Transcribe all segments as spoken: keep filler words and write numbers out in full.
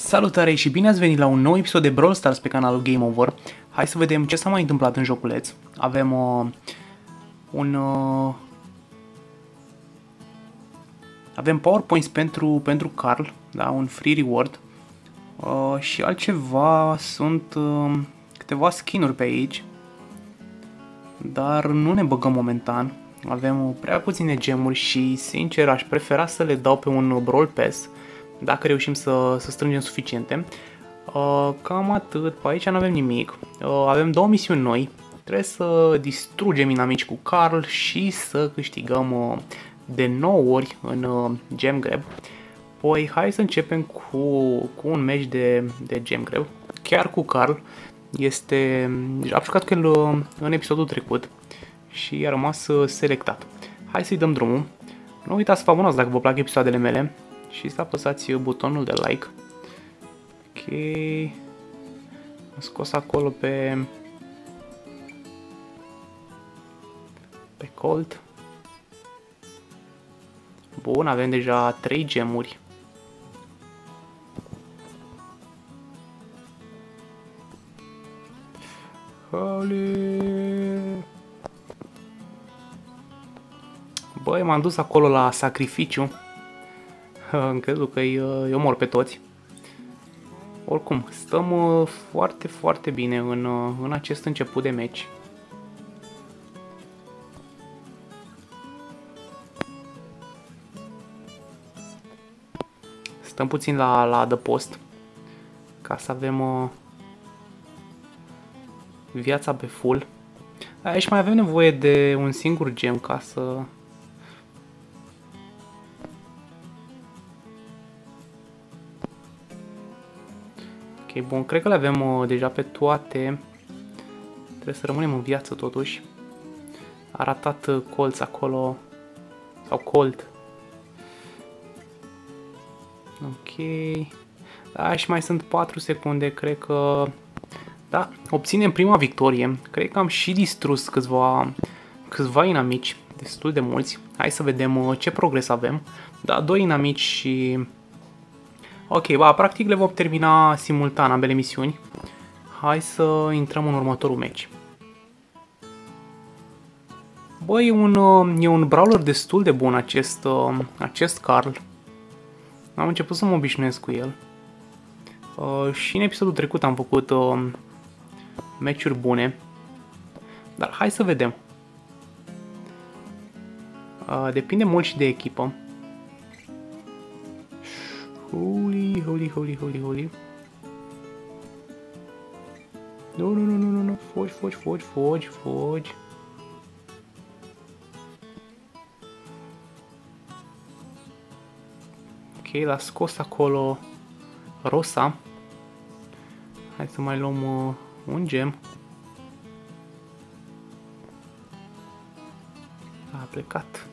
Salutare și bine ați venit la un nou episod de Brawl Stars pe canalul Game Over. Hai să vedem ce s-a mai întâmplat în joculeț. Avem uh, un... Uh, avem PowerPoints pentru, pentru Carl, da, un free reward. Uh, și altceva sunt uh, câteva skin-uri pe aici. Dar nu ne băgăm momentan. Avem uh, prea puține gemuri și sincer aș prefera să le dau pe un Brawl Pass. Dacă reușim să, să strângem suficiente. Uh, cam atât. Pe aici nu avem nimic. Uh, avem două misiuni noi. Trebuie să distrugem inamici cu Carl și să câștigăm uh, de nouă ori în uh, Gem Grab. Păi hai să începem cu, cu un match de, de Gem Grab. Chiar cu Carl. Este... Am jucat cu el uh, în episodul trecut și a rămas uh, selectat. Hai să-i dăm drumul. Nu uitați să vă abonați dacă vă plac episoadele mele. Și să apăsați butonul de like. Ok. Am scos acolo pe... Pe Colt. Bun, avem deja trei gemuri. Băi, m-am dus acolo la sacrificiu. Am crezut că îi omor pe toți. Oricum, stăm foarte, foarte bine în, în acest început de meci. Stăm puțin la, la adăpost ca să avem uh, viața pe full. Aici mai avem nevoie de un singur gem ca să... Ok, bun, cred că le avem uh, deja pe toate. Trebuie să rămânem în viață totuși. A ratat uh, colț acolo. Sau Colt. Ok. Da, și mai sunt patru secunde, cred că... Da, obținem prima victorie. Cred că am și distrus câțiva, câțiva inamici, destul de mulți. Hai să vedem uh, ce progres avem. Da, doi inamici și... Ok, ba, practic le vom termina simultan ambele misiuni. Hai să intrăm în următorul match. Băi, e un, e un brawler destul de bun acest, acest Carl. Am început să mă obișnuiesc cu el. Uh, și în episodul trecut am făcut uh, match-uri bune. Dar hai să vedem. Uh, depinde mult și de echipă. Holy, holy, holy, holy, holy. Nu, nu, nu, nu, nu, nu, fogi, fogi, fogi, fogi, fogi. Ok, l-a scos acolo Rosa. Hai să mai luăm uh, un gem. A plecat.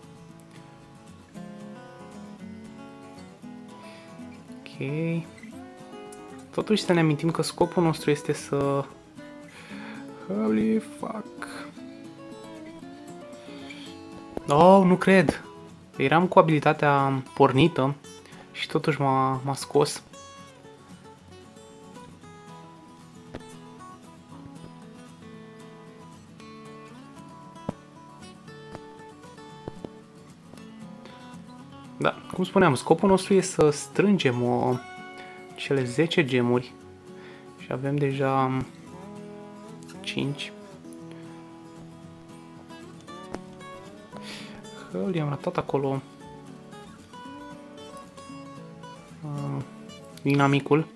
Ok. Totuși să ne amintim că scopul nostru este să... Holy fuck. Oh, nu cred. Eram cu abilitatea pornită și totuși m-a m-a scos. Da, cum spuneam, scopul nostru e să strângem o, cele zece gemuri și avem deja cinci. Hăl, i-am ratat acolo uh, inamicul.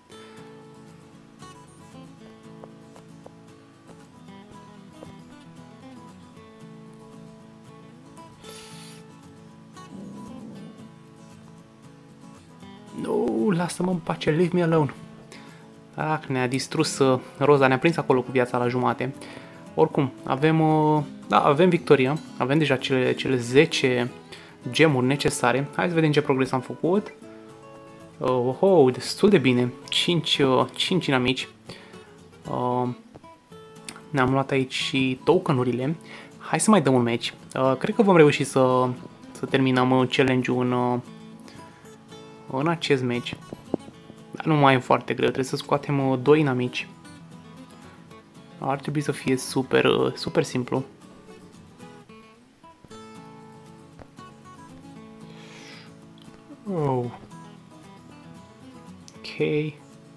Nu, lasă-mă în pace, leave me alone. Ah, ne-a distrus uh, Roza, ne-a prins acolo cu viața la jumate. Oricum, avem, uh, da, avem victoria, avem deja cele, cele zece gemuri necesare. Hai să vedem ce progres am făcut. Oh, oh, destul de bine, cinci, uh, cinci inamici. Uh, ne-am luat aici și token-urile. Hai să mai dăm un match. Uh, cred că vom reuși să, să terminăm challenge-ul în... Uh, în acest match. Nu mai e foarte greu, trebuie să scoatem uh, doi inamici. Ar trebui să fie super, uh, super simplu. Oh. Ok.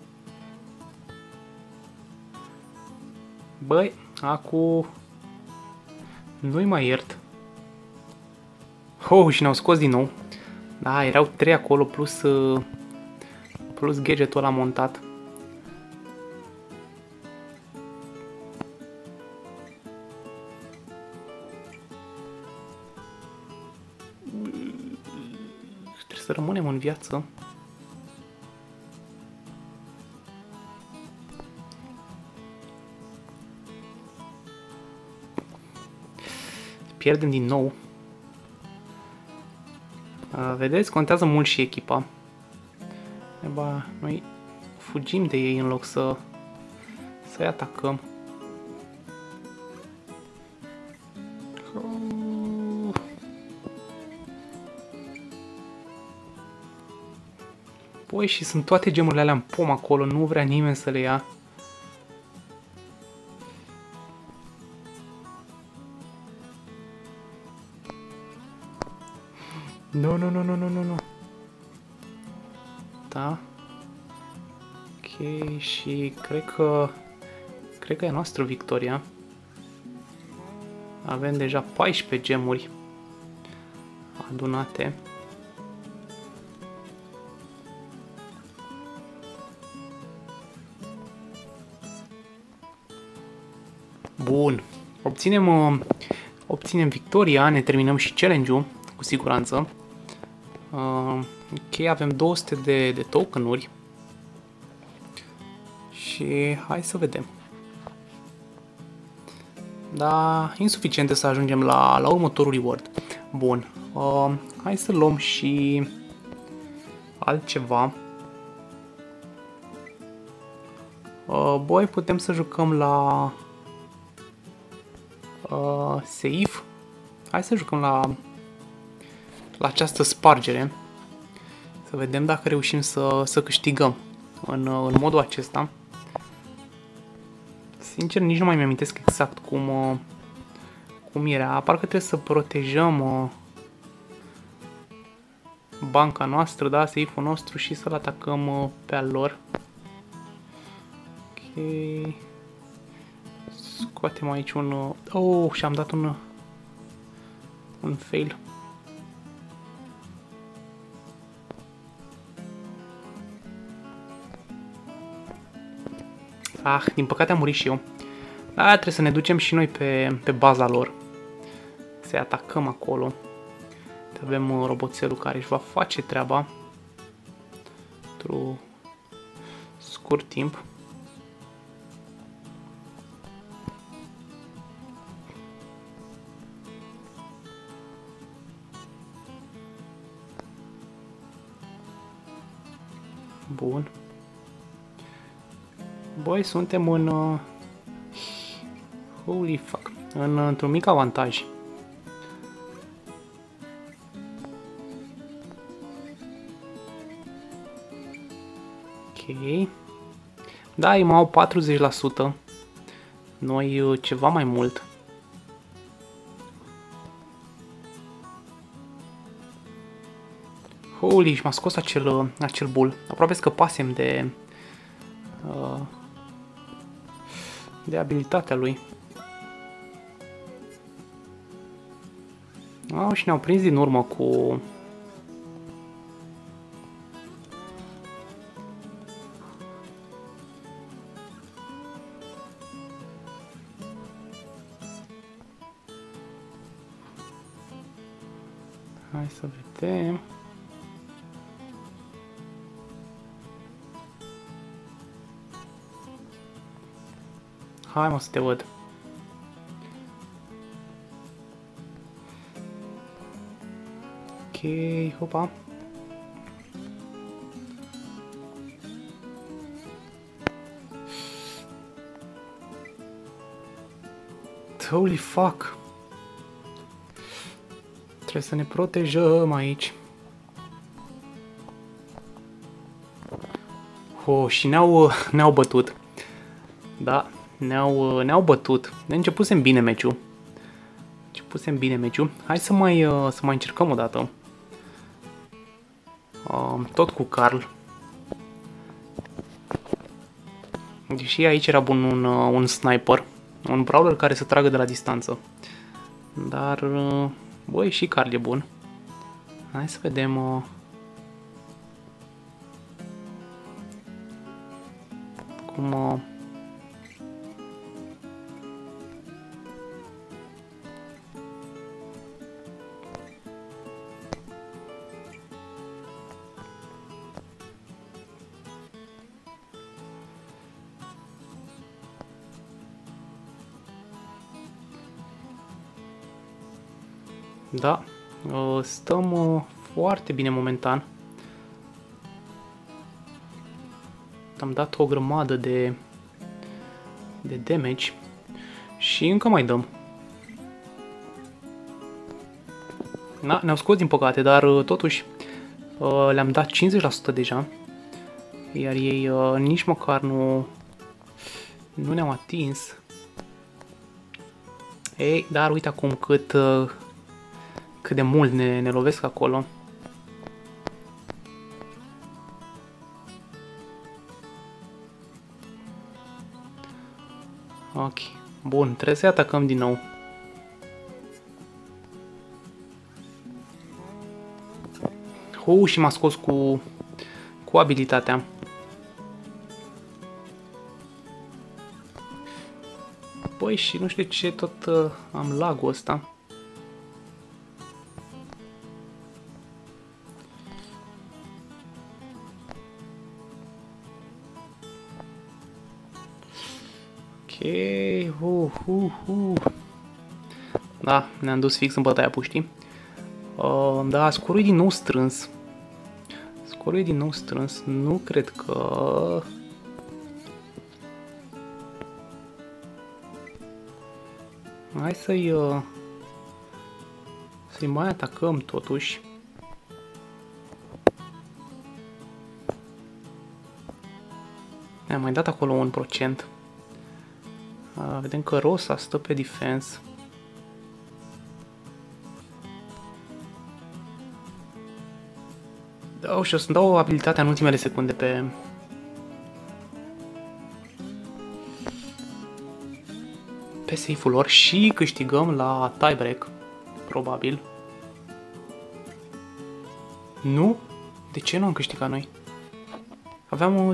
Băi, acu... Nu-i mai iert. Oh, și ne-au scos din nou. Da, erau trei acolo plus... Uh, plus gadgetul ăla montat. Trebuie să rămânem în viață. Pierdem din nou. Vedeți, contează mult și echipa. Eba, noi fugim de ei în loc să să-i atacăm. Păi, și sunt toate gemurile alea în pom acolo, nu vrea nimeni să le ia. Nu, nu, nu, nu, nu, nu, nu. Da. Ok, și cred că... Cred că e a noastră victoria. Avem deja paisprezece gemuri adunate. Bun. Obținem, uh, obținem victoria, ne terminăm și challenge-ul, cu siguranță. Uh, ok, avem două sute de, de token-uri. Și hai să vedem. Da, insuficiente să ajungem la, la următorul reward. Bun. Uh, hai să luăm și altceva. Uh, boi, putem să jucăm la uh, safe. Hai să jucăm la la această spargere. Să vedem dacă reușim să, să câștigăm în, în modul acesta. Sincer, nici nu mai mi-amintesc exact cum, cum era. Parcă trebuie să protejăm banca noastră, da, safe-ul nostru și să-l atacăm pe al lor. Ok. Scoatem aici un... Oh, și-am dat un... un fail. Ah, din păcate am murit și eu. Da, trebuie să ne ducem și noi pe, pe baza lor. Să-i atacăm acolo. Avem roboțelul care își va face treaba într-un scurt timp. Bun. Băi, suntem în... Uh... Holy fuck. În, într-un mic avantaj. Ok. Da, ei mai au patruzeci la sută. Noi uh, ceva mai mult. Holy, și m-a scos acel, uh, acel bull. Aproape scăpasem de... Uh... de abilitatea lui. Oh, și ne-au prins din urmă cu... Hai să vedem... Hai, mă, să te văd. Ok, hopa. Holy fuck. Trebuie să ne protejăm aici. Oh, și ne-au ne-au bătut. Da, ne-au ne-au bătut. Ne începusem bine meciul. Începusem bine meciul. Hai să mai, să mai încercăm o dată. Uh, tot cu Carl. Deși aici era bun un, un sniper. Un brawler care să tragă de la distanță. Dar, uh, băi, și Carl e bun. Hai să vedem... Uh, cum... Uh, Da, stăm foarte bine momentan. Am dat o grămadă de, de damage și încă mai dăm. Da, ne-au scos din păcate, dar totuși le-am dat cincizeci la sută deja. Iar ei nici măcar nu, nu ne-au atins. Ei, dar uite acum cât... cât de mult ne, ne lovesc acolo. Ok, bun, trebuie să atacăm din nou. Uh, și m-a scos cu, cu abilitatea. Băi, și nu știu de ce tot uh, am lag-ul ăsta. Ok, uh, uh, uh. Da, ne-am dus fix în bătaia puștii. Uh, da, scorul e din nou strâns. Scorul e din nou strâns. Nu cred că... Hai să-i... Uh, să-i mai atacăm totuși. Ne-am mai dat acolo un procent. Uh, vedem că Rosa stă pe defense. Da, și o să-mi dau abilitatea în ultimele secunde pe... pe safe-ul lor și câștigăm la tiebreak, probabil. Nu? De ce nu am câștigat noi? Aveam o...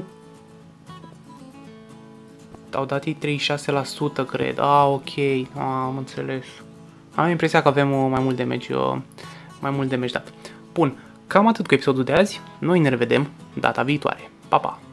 Au dat ei treizeci și șase la sută, cred. Ah, ok. Ah, am înțeles. Am impresia că avem mai mult damage, mai mult damage dat. Bun, cam atât cu episodul de azi. Noi ne revedem data viitoare. Pa, pa!